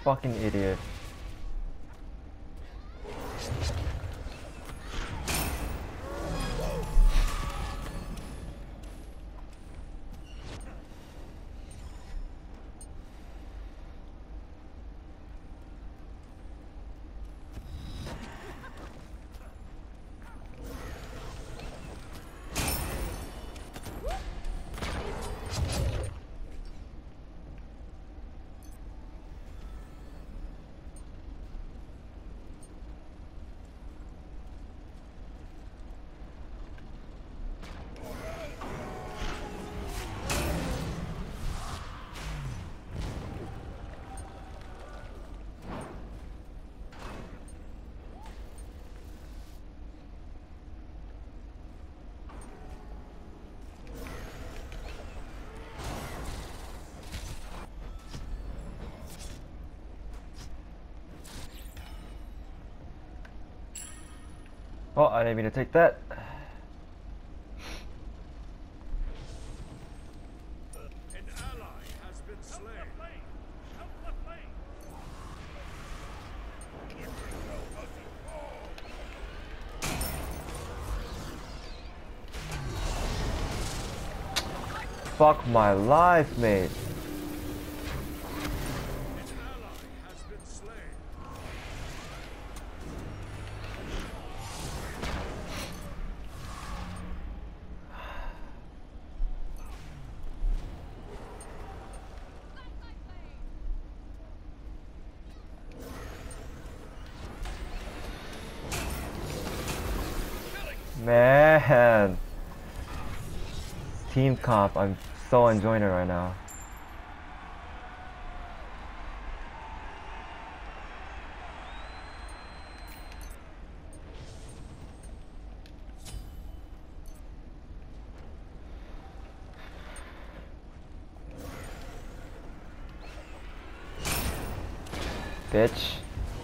Fucking idiot. Oh, I didn't mean to take that. An ally has been slain. Fuck my life, mate. An ally has been slain. Man. Team comp, I'm so enjoying it right now. Bitch.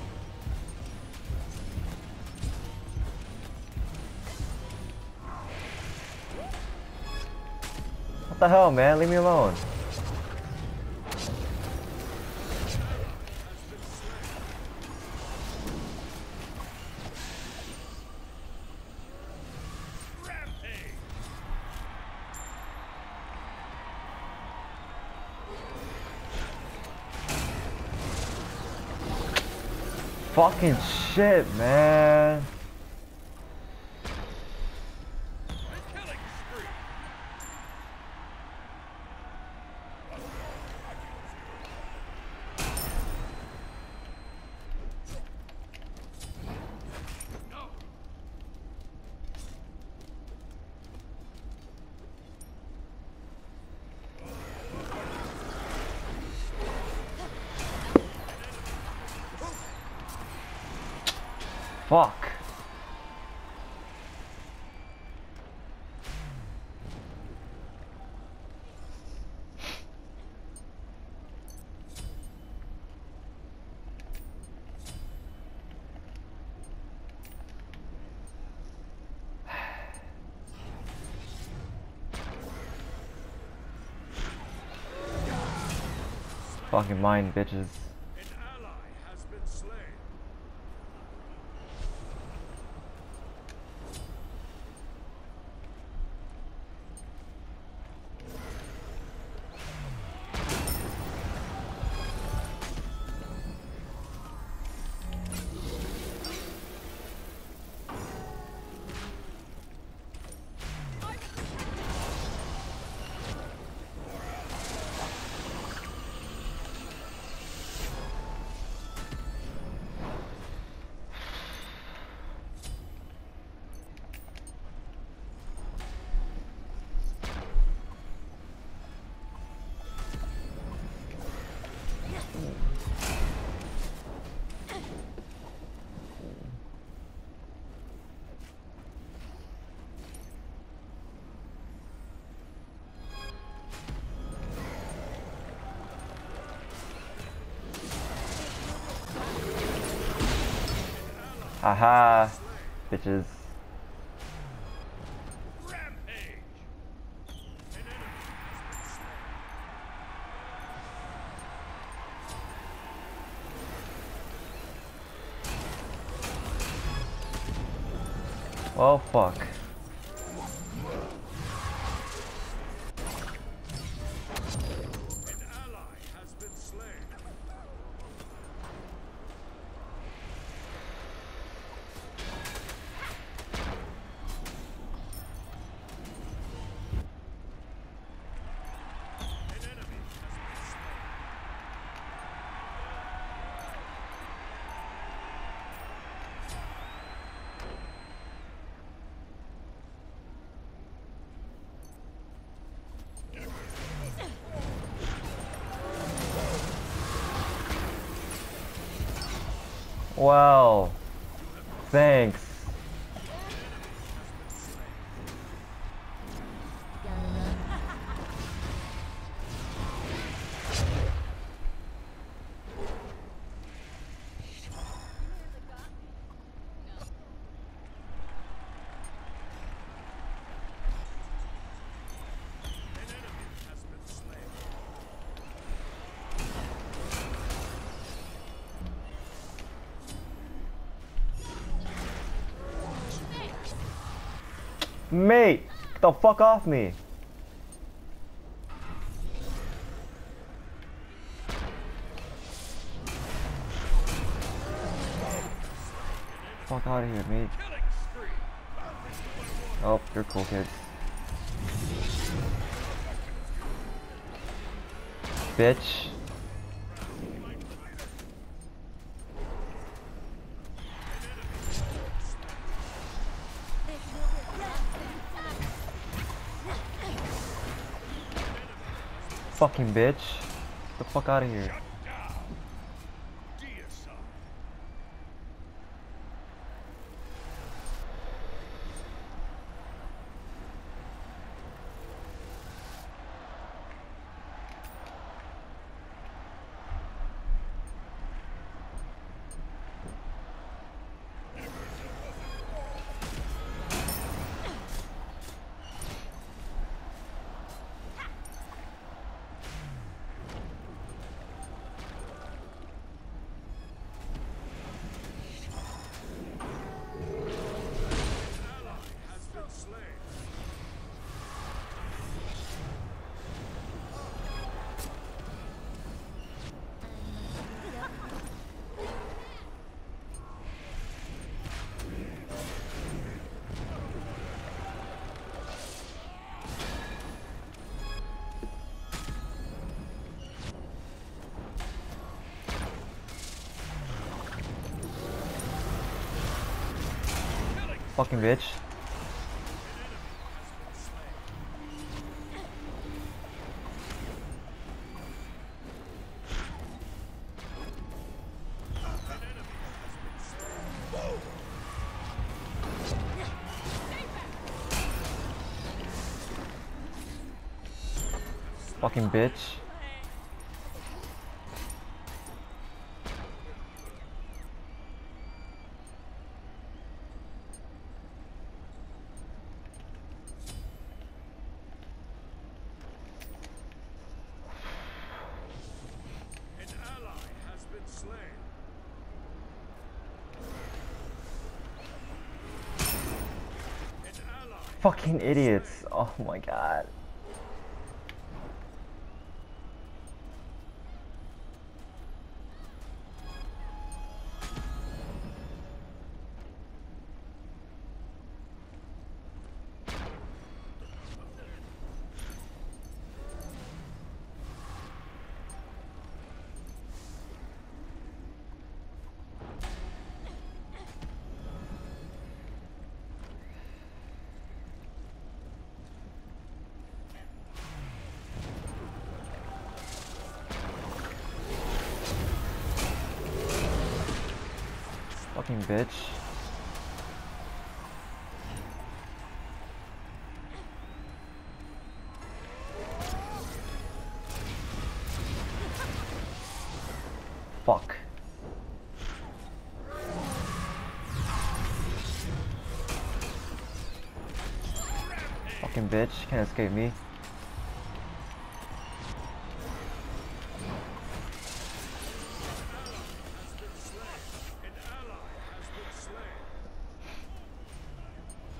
What the hell, man? Leave me alone. Rampage. Fucking shit, man. Killing spree. No. Fuck. Fucking mine, bitches. An ally has been slain. Haha, bitches. Rampage. An enemy has been slain. Well, fuck. An ally has been slain. An enemy has been slain. Well, thanks. An enemy has been slain. Mate, get the fuck off me. Fuck out of here, mate. Killing spree. Oh, you're cool, kids. Bitch. Fucking bitch. Get the fuck out of here. Down. Deicide. Has been slain. Fucking bitch. Fucking bitch. An ally has been slain. An ally. Fucking idiots. Oh my god. Fucking bitch. Fuck. Fucking bitch, can't escape me. An ally has been slain.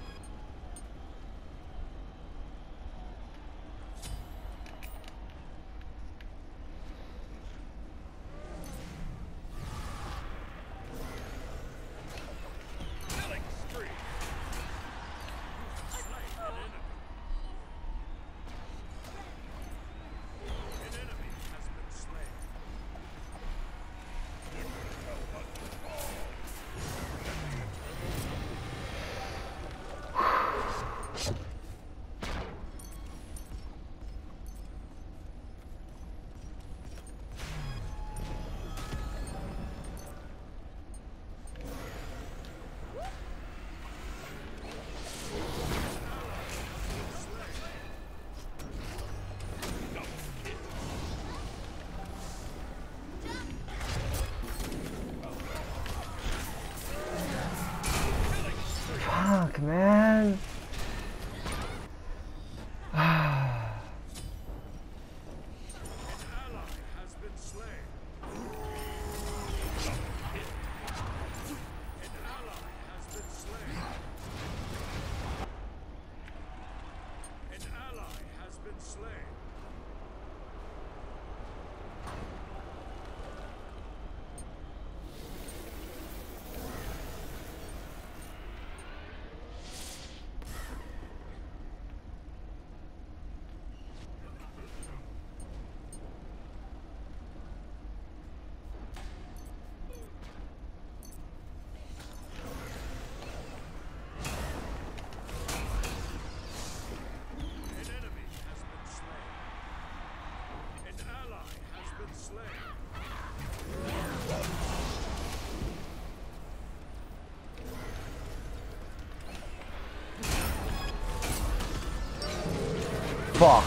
Fuck.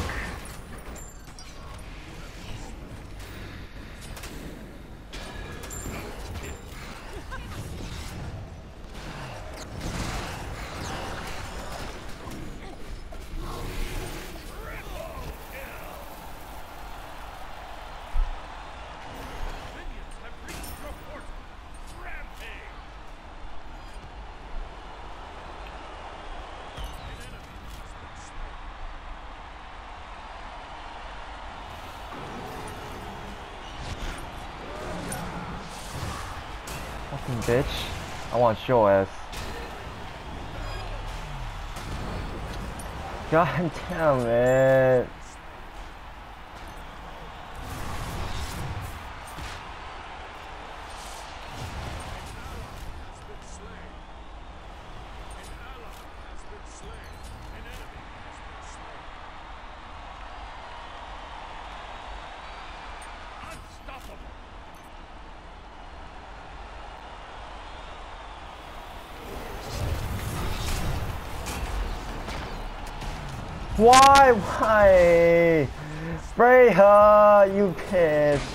Minions have reached your portal. Rampage. An enemy has been slain. Fucking bitch. I want your ass. God damn it. Has been slain. An ally has been slain. An enemy has been slain. Unstoppable. Why? Why? Spray her, you bitch.